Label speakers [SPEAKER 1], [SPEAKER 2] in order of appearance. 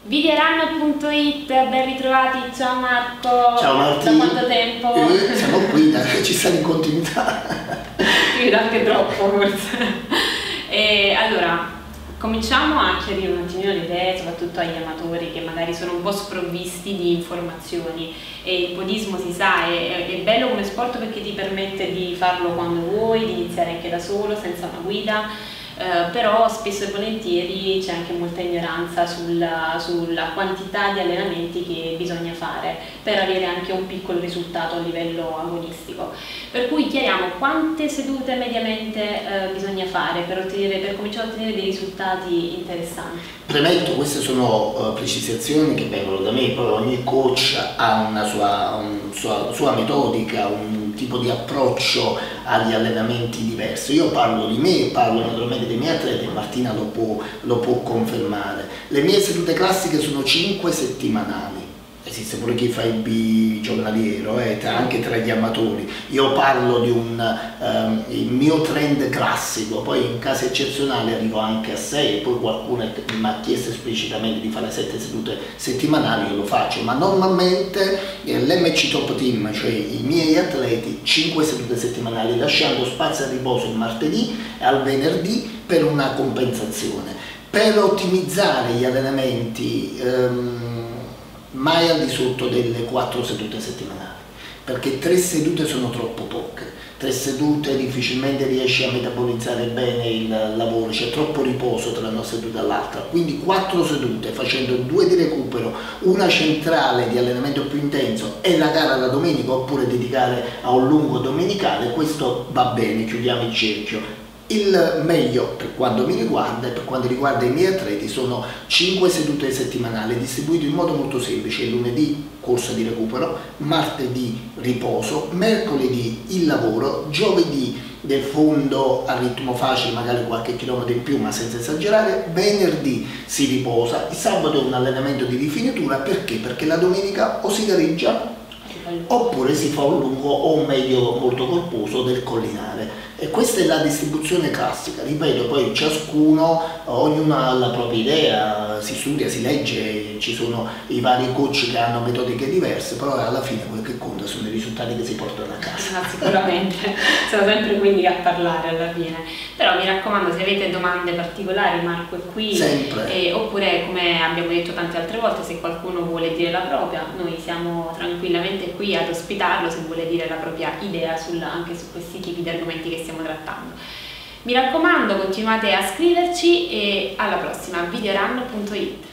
[SPEAKER 1] Videorun.it, ben ritrovati, ciao Marco.
[SPEAKER 2] Ciao Martina.
[SPEAKER 1] Da quanto tempo?
[SPEAKER 2] Siamo qui, ci sta in continuità.
[SPEAKER 1] Credo anche troppo forse. Allora, cominciamo a chiarire un attimino le idee, soprattutto agli amatori che magari sono un po' sprovvisti di informazioni. E il podismo, si sa, è bello come sport perché ti permette di farlo quando vuoi, di iniziare anche da solo, senza una guida. Però spesso e volentieri c'è anche molta ignoranza sulla quantità di allenamenti che bisogna fare per avere anche un piccolo risultato a livello agonistico. Per cui chiariamo quante sedute mediamente bisogna fare per cominciare a ottenere dei risultati interessanti.
[SPEAKER 2] Premetto, queste sono precisazioni che vengono da me, poi ogni coach ha una sua metodica, un tipo di approccio agli allenamenti diversi. Io parlo di me, parlo naturalmente dei miei atleti e Martina lo può confermare. Le mie sedute classiche sono 5 settimanali. Esiste pure chi fa il bigiornaliero, anche tra gli amatori. Io parlo di il mio trend classico, poi in casi eccezionali arrivo anche a 6, poi qualcuno mi ha chiesto esplicitamente di fare 7 sedute settimanali, io lo faccio, ma normalmente l'MC Top Team, cioè i miei atleti, 5 sedute settimanali, lasciando spazio al riposo il martedì e al venerdì per una compensazione. Per ottimizzare gli allenamenti mai al di sotto delle 4 sedute settimanali, perché 3 sedute sono troppo poche, 3 sedute difficilmente riesci a metabolizzare bene il lavoro, c'è troppo riposo tra una seduta e l'altra, quindi 4 sedute facendo 2 di recupero, una centrale di allenamento più intenso e la gara la domenica, oppure dedicare a un lungo domenicale, questo va bene, chiudiamo il cerchio. Il meglio per quanto mi riguarda e per quanto riguarda i miei atleti sono 5 sedute settimanali distribuite in modo molto semplice: lunedì corsa di recupero, martedì riposo, mercoledì il lavoro, giovedì del fondo a ritmo facile, magari qualche chilometro in più ma senza esagerare, venerdì si riposa, il sabato è un allenamento di rifinitura. Perché? Perché la domenica o si gareggia oppure si fa un lungo o un medio molto corposo del collinare. E questa è la distribuzione classica, ripeto, poi ognuno ha la propria idea, si studia, si legge, ci sono i vari coach che hanno metodiche diverse, però alla fine quello che conta sono i risultati che si portano a casa.
[SPEAKER 1] Sicuramente, sono sempre quelli a parlare alla fine, però mi raccomando, se avete domande particolari, Marco è qui, oppure come abbiamo detto tante altre volte, se qualcuno vuole dire la propria, noi siamo tranquillamente qui ad ospitarlo se vuole dire la propria idea anche su questi tipi di argomenti che stiamo trattando. Mi raccomando, continuate a scriverci e alla prossima, videorun.it.